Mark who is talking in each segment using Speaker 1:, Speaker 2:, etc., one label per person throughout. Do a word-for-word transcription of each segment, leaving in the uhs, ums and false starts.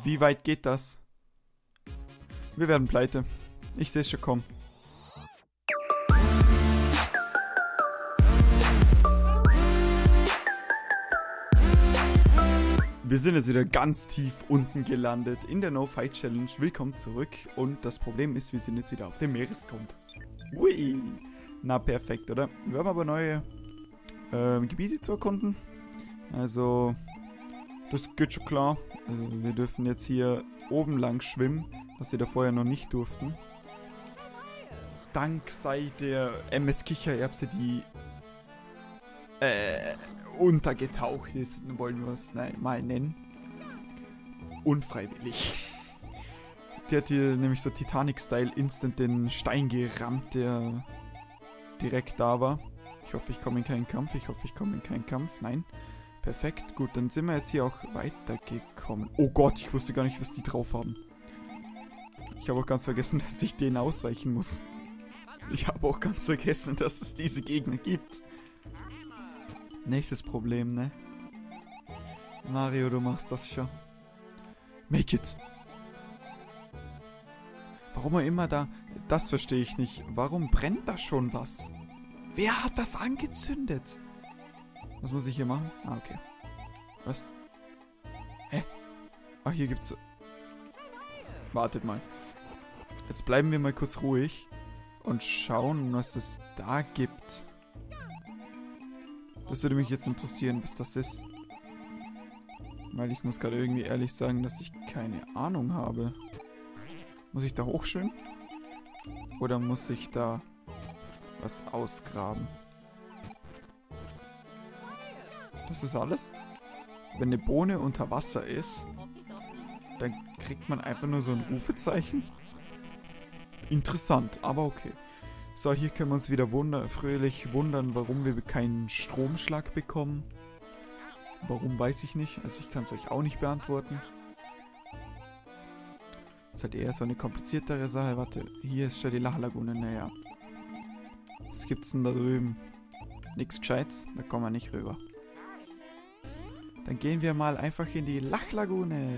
Speaker 1: Wie weit geht das? Wir werden pleite. Ich sehe es schon kommen. Wir sind jetzt wieder ganz tief unten gelandet in der No-Fight-Challenge. Willkommen zurück. Und das Problem ist, wir sind jetzt wieder auf dem Meeresgrund. Ui. Na, perfekt, oder? Wir haben aber neue äh, Gebiete zu erkunden. Also, das geht schon klar. Also, wir dürfen jetzt hier oben lang schwimmen, was wir da vorher noch nicht durften. Dank sei der M S Kichererbse, die äh, untergetaucht ist, wollen wir es mal nennen. Unfreiwillig. Der hat hier nämlich so Titanic-Style instant den Stein gerammt, der direkt da war. Ich hoffe, ich komme in keinen Kampf. Ich hoffe, ich komme in keinen Kampf. Nein. Perfekt. Gut, dann sind wir jetzt hier auch weitergekommen. Oh Gott, ich wusste gar nicht, was die drauf haben. Ich habe auch ganz vergessen, dass ich denen ausweichen muss. Ich habe auch ganz vergessen, dass es diese Gegner gibt. Nächstes Problem, ne? Mario, du machst das schon. Make it! Warum er immer da... Das verstehe ich nicht. Warum brennt da schon was? Wer hat das angezündet? Was muss ich hier machen? Ah, okay. Was? Hä? Ah, hier gibt's... Wartet mal. Jetzt bleiben wir mal kurz ruhig und schauen, was es da gibt. Das würde mich jetzt interessieren, was das ist. Weil ich muss gerade irgendwie ehrlich sagen, dass ich keine Ahnung habe. Muss ich da hochschwimmen? Oder muss ich da was ausgraben? Das ist alles? Wenn eine Bohne unter Wasser ist, dann kriegt man einfach nur so ein Rufezeichen? Interessant, aber okay. So, hier können wir uns wieder wunder- fröhlich wundern, warum wir keinen Stromschlag bekommen. Warum, weiß ich nicht. Also ich kann es euch auch nicht beantworten. Das ist halt eher so eine kompliziertere Sache. Warte, hier ist schon die Lachlagune. Naja. Was gibt's denn da drüben? Nix Gescheites, da kommen wir nicht rüber. Dann gehen wir mal einfach in die Lachlagune.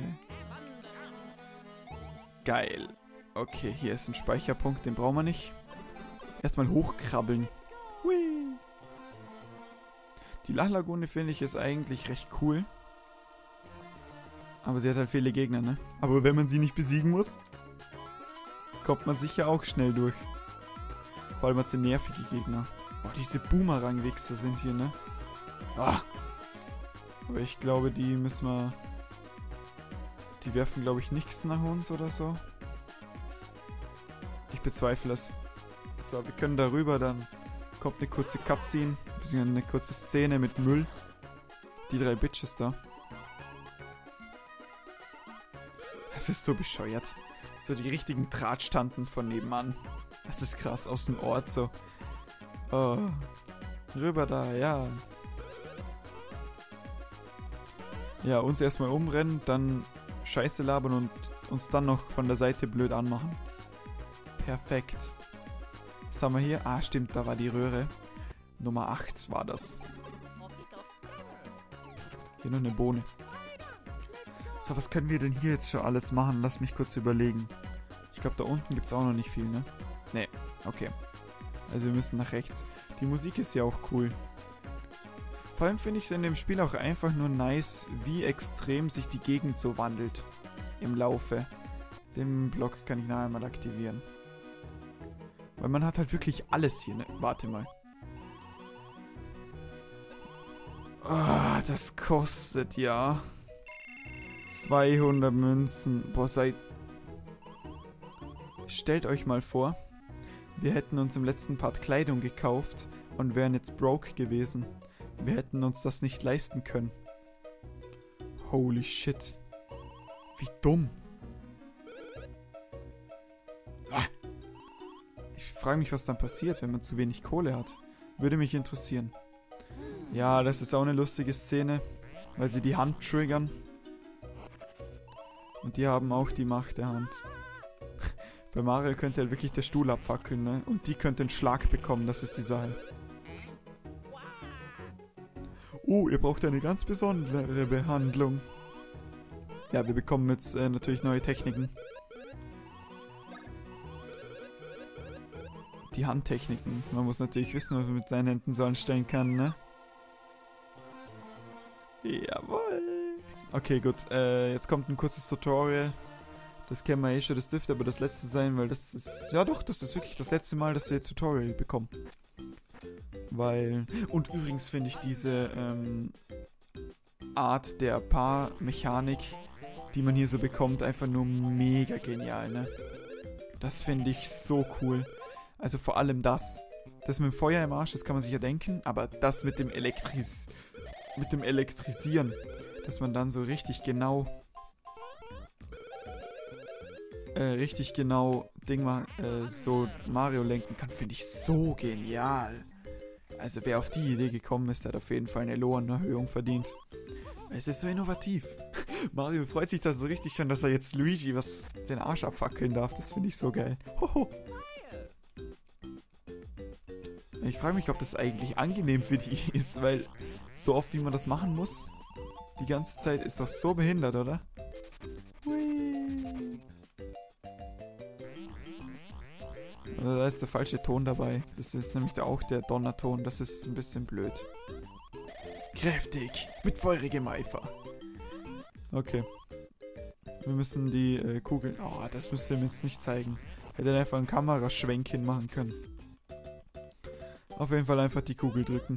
Speaker 1: Geil. Okay, hier ist ein Speicherpunkt, den brauchen wir nicht. Erstmal hochkrabbeln. Hui. Die Lachlagune finde ich ist eigentlich recht cool. Aber sie hat halt viele Gegner, ne? Aber wenn man sie nicht besiegen muss, kommt man sicher auch schnell durch. Vor allem hat sie nervige Gegner. Oh, diese Boomerang-Wichser sind hier, ne? Ah. Aber ich glaube, die müssen wir... Die werfen, glaube ich, nichts nach uns oder so. Ich bezweifle es. So, wir können darüber, dann kommt eine kurze Cutscene, beziehungsweise eine kurze Szene mit Müll. Die drei Bitches da. Das ist so bescheuert. So die richtigen Drahtstanten von nebenan. Das ist krass, aus dem Ort so. Oh. Rüber da, ja. Ja, uns erstmal umrennen, dann Scheiße labern und uns dann noch von der Seite blöd anmachen. Perfekt. Was haben wir hier? Ah, stimmt, da war die Röhre. Nummer acht war das. Hier noch eine Bohne. So, was können wir denn hier jetzt schon alles machen? Lass mich kurz überlegen. Ich glaube, da unten gibt es auch noch nicht viel, ne? Ne, okay. Also wir müssen nach rechts. Die Musik ist ja auch cool. Vor allem finde ich es in dem Spiel auch einfach nur nice, wie extrem sich die Gegend so wandelt. Im Laufe. Den Block kann ich nachher mal aktivieren. Weil man hat halt wirklich alles hier, ne? Warte mal. Oh, das kostet ja zweihundert Münzen. Boah, seid... Stellt euch mal vor, wir hätten uns im letzten Part Kleidung gekauft und wären jetzt broke gewesen. Wir hätten uns das nicht leisten können. Holy shit. Wie dumm. Ah. Ich frage mich, was dann passiert, wenn man zu wenig Kohle hat. Würde mich interessieren. Ja, das ist auch eine lustige Szene, weil sie die Hand triggern. Und die haben auch die Macht der Hand. Bei Mario könnte halt wirklich der Stuhl abfackeln, ne? Und die könnte einen Schlag bekommen, das ist die Sache. Oh, ihr braucht eine ganz besondere Behandlung. Ja, wir bekommen jetzt äh, natürlich neue Techniken. Die Handtechniken. Man muss natürlich wissen, was man mit seinen Händen so anstellen kann, ne? Jawohl. Okay, gut. Äh, jetzt kommt ein kurzes Tutorial. Das kennen wir eh schon. Das dürfte aber das letzte sein, weil das ist... Ja doch, das ist wirklich das letzte Mal, dass wir Tutorial bekommen. Weil... Und übrigens finde ich diese ähm, Art der Paarmechanik, die man hier so bekommt, einfach nur mega genial, ne? Das finde ich so cool. Also vor allem das. Das mit dem Feuer im Arsch, das kann man sich ja denken, aber das mit dem Elektris... mit dem Elektrisieren, dass man dann so richtig genau... Äh, richtig genau Ding mal, äh, so Mario lenken kann, finde ich so genial. Also wer auf die Idee gekommen ist, hat auf jeden Fall eine Lohnerhöhung verdient. Es ist so innovativ. Mario freut sich da so richtig schon, dass er jetzt Luigi was den Arsch abfackeln darf. Das finde ich so geil. Hoho. Ich frage mich, ob das eigentlich angenehm für die ist, weil so oft wie man das machen muss, die ganze Zeit ist doch so behindert, oder? Hui. Da ist der falsche Ton dabei. Das ist nämlich auch der Donnerton. Das ist ein bisschen blöd. Kräftig, mit feurigem Eifer. Okay. Wir müssen die äh, Kugeln... Oh, das müsst ihr mir jetzt nicht zeigen. Hätte einfach einen Kameraschwenk hinmachen können. Auf jeden Fall einfach die Kugel drücken.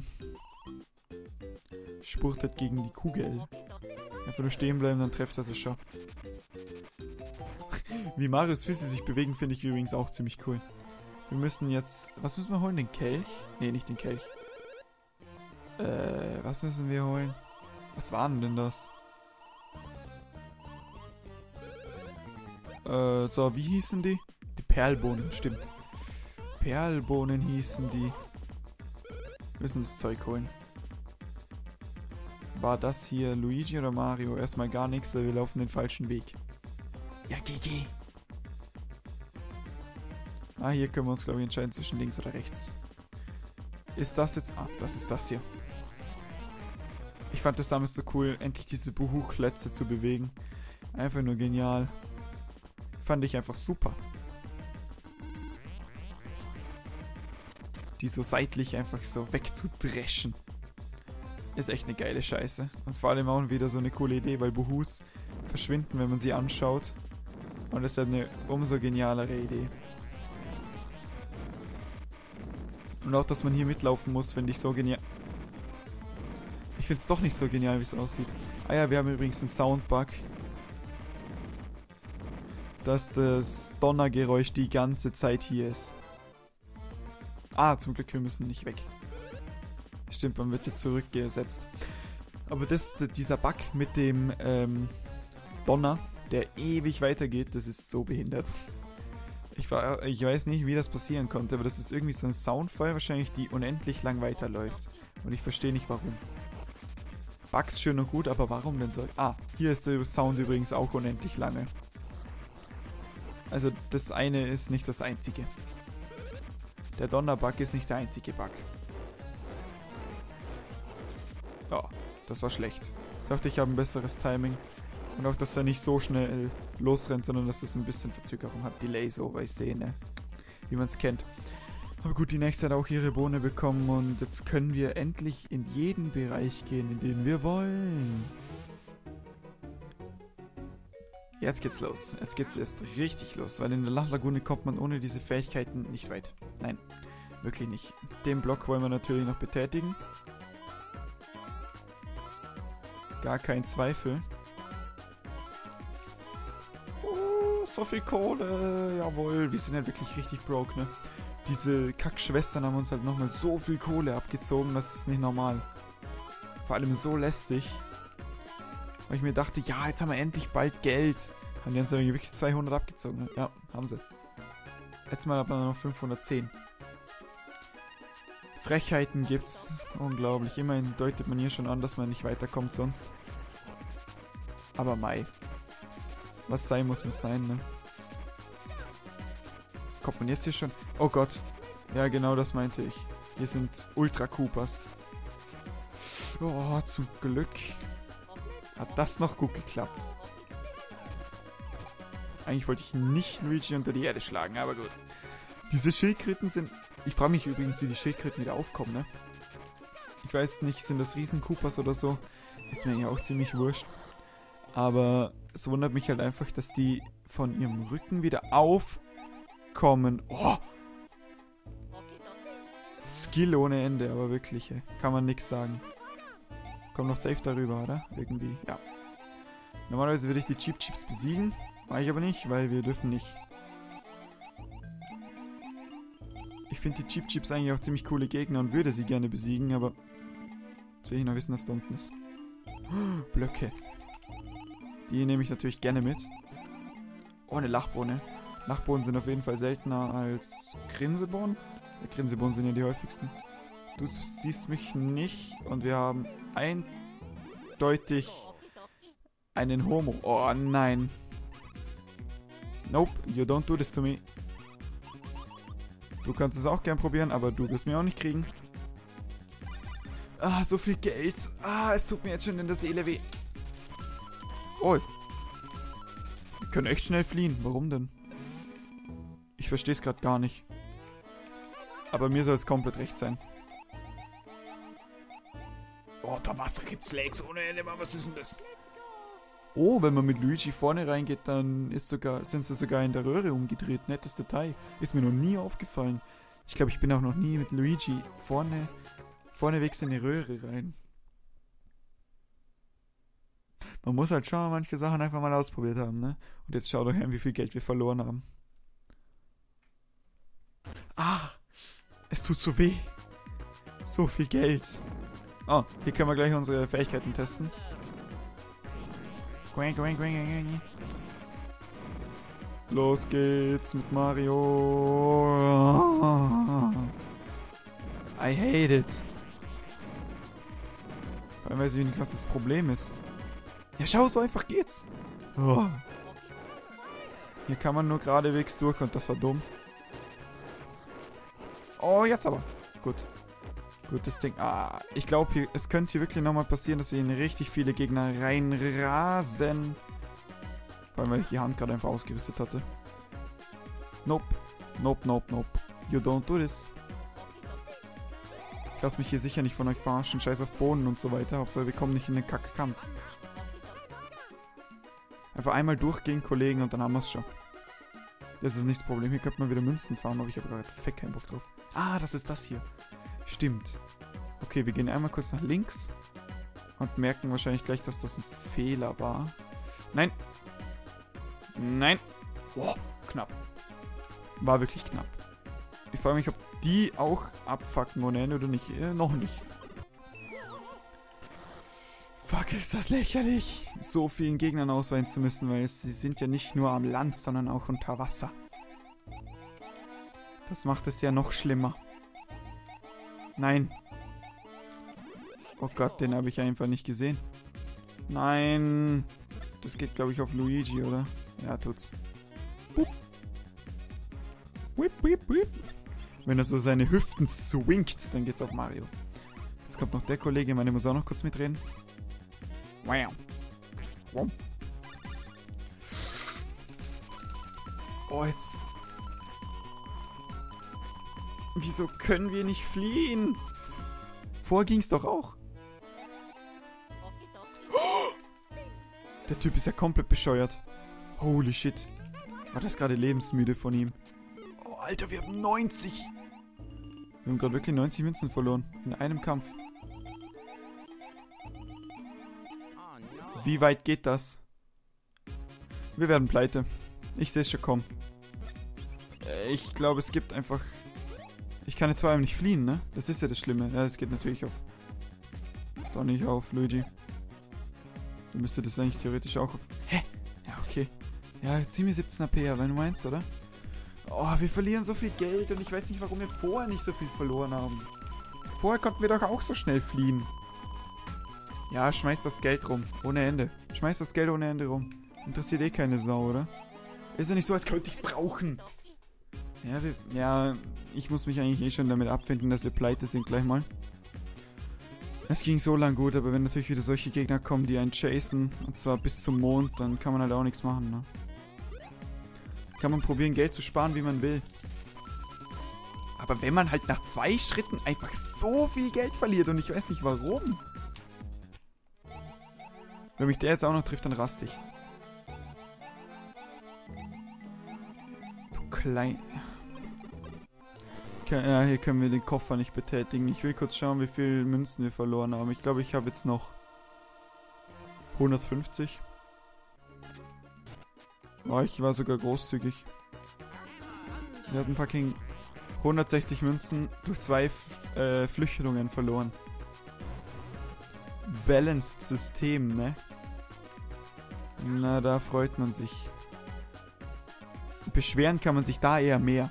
Speaker 1: Spurtet gegen die Kugel. Einfach nur stehen bleiben, dann trefft er sie schon. Wie Marios Füße sich bewegen, finde ich übrigens auch ziemlich cool. Wir müssen jetzt... Was müssen wir holen? Den Kelch? Ne, nicht den Kelch. Äh, was müssen wir holen? Was waren denn das? Äh, so, wie hießen die? Die Perlbohnen, stimmt. Perlbohnen hießen die. Wir müssen das Zeug holen. War das hier Luigi oder Mario? Erstmal gar nichts, weil wir laufen den falschen Weg. Ja, G G. Ah, hier können wir uns, glaube ich, entscheiden zwischen links oder rechts. Ist das jetzt... Ah, das ist das hier. Ich fand das damals so cool, endlich diese Buchklötze zu bewegen. Einfach nur genial. Fand ich einfach super. Die so seitlich einfach so wegzudreschen. Ist echt eine geile Scheiße. Und vor allem auch wieder so eine coole Idee, weil Buhus verschwinden, wenn man sie anschaut. Und das ist eine umso genialere Idee. Und auch, dass man hier mitlaufen muss, finde ich so genial. Ich finde es doch nicht so genial, wie es aussieht. Ah ja, wir haben übrigens einen Soundbug. Dass das Donnergeräusch die ganze Zeit hier ist. Ah, zum Glück, wir müssen nicht weg. Stimmt, man wird jetzt zurückgesetzt. Aber das, dieser Bug mit dem ähm, Donner, der ewig weitergeht, das ist so behindert. Ich, war, ich weiß nicht, wie das passieren konnte, aber das ist irgendwie so ein Soundfile wahrscheinlich, die unendlich lang weiterläuft. Und ich verstehe nicht, warum. Bugs schön und gut, aber warum denn so? Ah, hier ist der Sound übrigens auch unendlich lange. Also das eine ist nicht das einzige. Der Donnerbug ist nicht der einzige Bug. Ja, das war schlecht. Ich dachte, ich habe ein besseres Timing. Und auch, dass er nicht so schnell losrennt, sondern dass das ein bisschen Verzögerung hat. Delay so, weil ich sehe, ne? Wie man es kennt. Aber gut, die nächste hat auch ihre Bohne bekommen und jetzt können wir endlich in jeden Bereich gehen, in den wir wollen. Jetzt geht's los. Jetzt geht's erst richtig los, weil in der Lachlagune kommt man ohne diese Fähigkeiten nicht weit. Nein, wirklich nicht. Den Block wollen wir natürlich noch betätigen. Gar kein Zweifel. Oh, so viel Kohle. Jawohl, wir sind ja wirklich richtig broke, ne? Diese Kackschwestern haben uns halt nochmal so viel Kohle abgezogen, das ist nicht normal. Vor allem so lästig. Weil ich mir dachte, ja, jetzt haben wir endlich bald Geld. Haben die uns dann wirklich zweihundert abgezogen, ne? Ja, haben sie. Letztes Mal hat man noch fünfhundertzehn. Frechheiten gibt's. Unglaublich. Immerhin deutet man hier schon an, dass man nicht weiterkommt sonst. Aber mei. Was sein muss, muss sein, ne? Kommt man jetzt hier schon? Oh Gott. Ja, genau das meinte ich. Hier sind Ultra Koopas. Oh, zum Glück hat das noch gut geklappt. Eigentlich wollte ich nicht Luigi unter die Erde schlagen, aber gut. Diese Schildkröten sind... Ich frage mich übrigens, wie die Schildkröten wieder aufkommen, ne? Ich weiß nicht, sind das Riesen-Koopas oder so? Ist mir ja auch ziemlich wurscht. Aber es wundert mich halt einfach, dass die von ihrem Rücken wieder aufkommen. Oh! Skill ohne Ende, aber wirklich, ey. Kann man nix sagen. Kommt noch safe darüber, oder? Irgendwie, ja. Normalerweise würde ich die Cheep Cheeps besiegen. Mache ich aber nicht, weil wir dürfen nicht. Ich finde die Cheep Cheeps eigentlich auch ziemlich coole Gegner und würde sie gerne besiegen, aber jetzt will ich noch wissen, was da unten ist. Oh, Blöcke. Die nehme ich natürlich gerne mit. Oh, eine Lachbohne. Lachbohnen sind auf jeden Fall seltener als Grinsebohnen. Ja, Grinsebohnen sind ja die häufigsten. Du siehst mich nicht und wir haben eindeutig einen Homo. Oh nein. Nope, you don't do this to me. Du kannst es auch gern probieren, aber du wirst mir auch nicht kriegen. Ah, so viel Geld. Ah, es tut mir jetzt schon in der Seele weh. Oh, wir können echt schnell fliehen. Warum denn? Ich verstehe es gerade gar nicht. Aber mir soll es komplett recht sein. Oh, unter Wasser gibt's Lakes ohne Ende. Was ist denn das? Oh, wenn man mit Luigi vorne reingeht, dann ist sogar, sind sie sogar in der Röhre umgedreht. Nettes Detail. Ist mir noch nie aufgefallen. Ich glaube, ich bin auch noch nie mit Luigi vorne, vornewegs in die Röhre rein. Man muss halt schon manche Sachen einfach mal ausprobiert haben, ne? Und jetzt schaut euch an, wie viel Geld wir verloren haben. Ah! Es tut so weh. So viel Geld. Oh, hier können wir gleich unsere Fähigkeiten testen. Los geht's mit Mario. I hate it. Vor allem weiß ich nicht, was das Problem ist. Ja, schau, so einfach geht's. Oh. Hier kann man nur geradewegs durch und das war dumm. Oh, jetzt aber. Gut. Gutes Ding. Ah, ich glaube, es könnte hier wirklich nochmal passieren, dass wir in richtig viele Gegner reinrasen. Vor allem, weil ich die Hand gerade einfach ausgerüstet hatte. Nope. Nope, nope, nope. You don't do this. Ich lasse mich hier sicher nicht von euch verarschen. Scheiß auf Bohnen und so weiter. Hauptsache, wir kommen nicht in den Kackkampf. Einfach einmal durchgehen, Kollegen, und dann haben wir es schon. Das ist nicht das Problem. Hier könnte man wieder Münzen farmen, aber ich habe gerade fett keinen Bock drauf. Ah, das ist das hier. Stimmt. Okay, wir gehen einmal kurz nach links und merken wahrscheinlich gleich, dass das ein Fehler war. Nein. Nein. Oh, knapp. War wirklich knapp. Ich frage mich, ob die auch abfucken ohne Ende oder nicht. Äh, noch nicht. Fuck, ist das lächerlich, so vielen Gegnern ausweichen zu müssen, weil sie sind ja nicht nur am Land, sondern auch unter Wasser. Das macht es ja noch schlimmer. Nein. Oh Gott, den habe ich einfach nicht gesehen. Nein. Das geht, glaube ich, auf Luigi, oder? Ja, tut's. Boop. Whip, whip, whip. Wenn er so seine Hüften swingt, dann geht's auf Mario. Jetzt kommt noch der Kollege, meine muss auch noch kurz mitreden. Wow. Wow. Oh, jetzt... Wieso können wir nicht fliehen? Vorher ging's doch auch. Oh! Der Typ ist ja komplett bescheuert. Holy shit. War das gerade lebensmüde von ihm? Oh, Alter, wir haben neunzig. Wir haben gerade wirklich neunzig Münzen verloren. In einem Kampf. Wie weit geht das? Wir werden pleite. Ich sehe es schon kommen. Ich glaube, es gibt einfach... Ich kann jetzt vor allem nicht fliehen, ne? Das ist ja das Schlimme. Ja, es geht natürlich auf... Doch nicht auf, Luigi. Du müsstest das eigentlich theoretisch auch auf... Hä? Ja, okay. Ja, zieh mir siebzehn A P, ja, wenn du meinst, oder? Oh, wir verlieren so viel Geld und ich weiß nicht, warum wir vorher nicht so viel verloren haben. Vorher konnten wir doch auch so schnell fliehen. Ja, schmeiß das Geld rum. Ohne Ende. Schmeiß das Geld ohne Ende rum. Interessiert eh keine Sau, oder? Ist ja nicht so, als könnte ich's brauchen. Ja, wir, ja, ich muss mich eigentlich eh schon damit abfinden, dass wir pleite sind gleich mal. Es ging so lang gut, aber wenn natürlich wieder solche Gegner kommen, die einen chasen, und zwar bis zum Mond, dann kann man halt auch nichts machen, ne? kann man probieren, Geld zu sparen, wie man will. Aber wenn man halt nach zwei Schritten einfach so viel Geld verliert und ich weiß nicht warum. Wenn mich der jetzt auch noch trifft, dann raste ich. Du klein... Ja, hier können wir den Koffer nicht betätigen. Ich will kurz schauen, wie viele Münzen wir verloren haben. Ich glaube, ich habe jetzt noch hundertfünfzig. Oh, ich war sogar großzügig. Wir hatten fucking hundertsechzig Münzen durch zwei F äh, Flüchtungen verloren. Balanced System, ne? Na, da freut man sich. Beschweren kann man sich da eher mehr.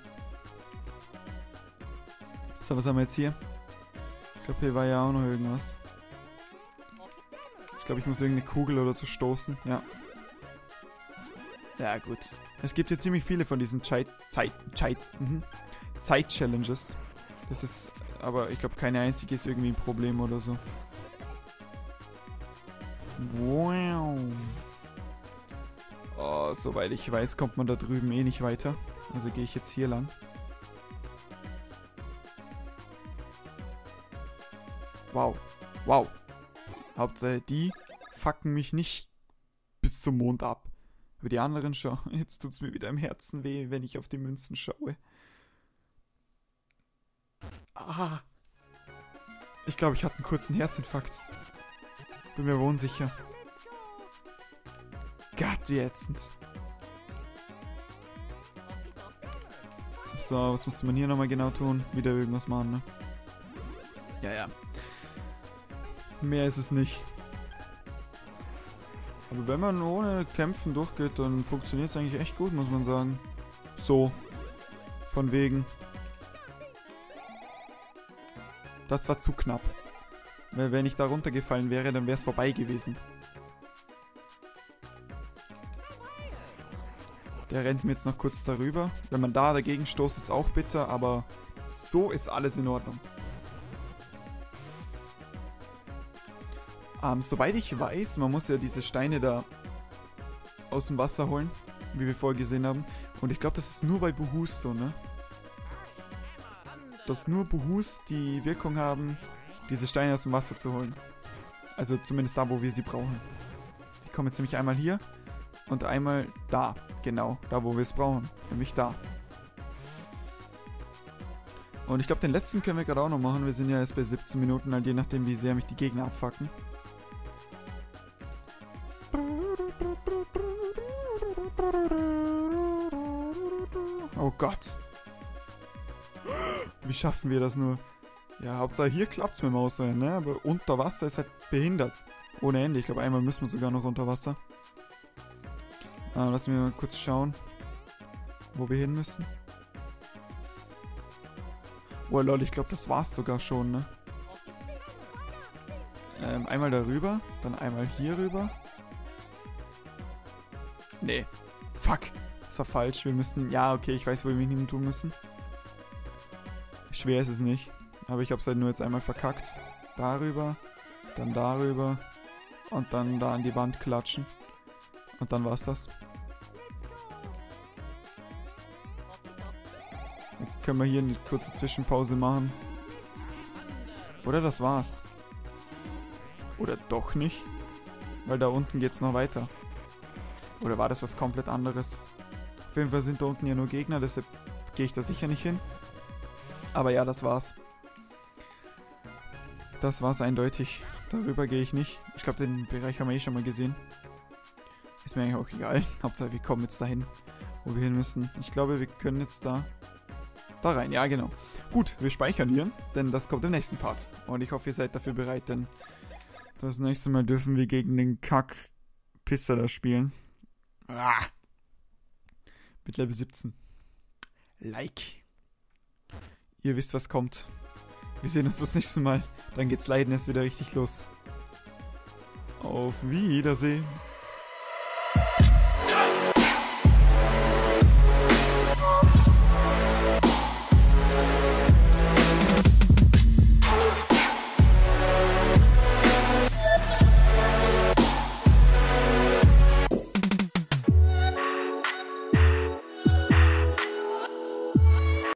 Speaker 1: So, was haben wir jetzt hier? Ich glaube, hier war ja auch noch irgendwas. Ich glaube, ich muss irgendeine Kugel oder so stoßen. Ja. Ja, gut. Es gibt hier ziemlich viele von diesen Zeit... Zeit... Zeit... Mhm. Zeit-Challenges. Das ist... Aber ich glaube, keine einzige ist irgendwie ein Problem oder so. Wow. Oh, soweit ich weiß, kommt man da drüben eh nicht weiter. Also gehe ich jetzt hier lang. Wow. Wow. Hauptsache, die fucken mich nicht bis zum Mond ab. Aber die anderen schon. Jetzt tut es mir wieder im Herzen weh, wenn ich auf die Münzen schaue. Ah. Ich glaube, ich hatte einen kurzen Herzinfarkt. Bin mir wohl unsicher. Gott, wie ätzend. So, was musste man hier nochmal genau tun? Wieder irgendwas machen, ne? Ja, ja. Mehr ist es nicht. Aber wenn man ohne Kämpfen durchgeht, dann funktioniert es eigentlich echt gut, muss man sagen. So. Von wegen. Das war zu knapp. Weil wenn ich da runtergefallen wäre, dann wäre es vorbei gewesen. Der rennt mir jetzt noch kurz darüber. Wenn man da dagegen stoßt, ist es auch bitter, aber so ist alles in Ordnung. Ähm, soweit ich weiß, man muss ja diese Steine da aus dem Wasser holen, wie wir vorher gesehen haben. Und ich glaube, das ist nur bei Buhus so, ne? Dass nur Buhus die Wirkung haben, diese Steine aus dem Wasser zu holen. Also zumindest da, wo wir sie brauchen. Die kommen jetzt nämlich einmal hier und einmal da. Genau, da, wo wir es brauchen. Nämlich da. Und ich glaube, den letzten können wir gerade auch noch machen. Wir sind ja erst bei siebzehn Minuten, halt je nachdem, wie sehr mich die Gegner abfacken. Oh Gott. Wie schaffen wir das nur? Ja, Hauptsache hier klappt es mit dem Ausrennen, ne? Aber unter Wasser ist halt behindert. Ohne Ende. Ich glaube, einmal müssen wir sogar noch unter Wasser. Ah, lassen wir mal kurz schauen, wo wir hin müssen. Oh lol, ich glaube, das war's sogar schon, ne? Ähm, einmal darüber, dann einmal hier rüber. Nee. Fuck. Das war falsch. Wir müssen... Ja, okay, ich weiß, wo wir hin tun müssen. Schwer ist es nicht. Aber ich habe es halt nur jetzt einmal verkackt. Darüber, dann darüber und dann da an die Wand klatschen. Und dann war's das. Dann können wir hier eine kurze Zwischenpause machen. Oder das war's. Oder doch nicht. Weil da unten geht's noch weiter. Oder war das was komplett anderes? Auf jeden Fall sind da unten ja nur Gegner, deshalb gehe ich da sicher nicht hin. Aber ja, das war's. Das war's eindeutig. Darüber gehe ich nicht. Ich glaube, den Bereich haben wir eh schon mal gesehen. Ist mir eigentlich auch egal. Hauptsache, wir kommen jetzt dahin, wo wir hin müssen. Ich glaube, wir können jetzt da... Da rein, ja genau. Gut, wir speichern hier, denn das kommt im nächsten Part. Und ich hoffe, ihr seid dafür bereit, denn das nächste Mal dürfen wir gegen den Kack-Pisser da spielen. Ah. Mit Level siebzehn. Like. Ihr wisst, was kommt. Wir sehen uns das nächste Mal. Dann geht's Leiden erst wieder richtig los. Auf Wiedersehen.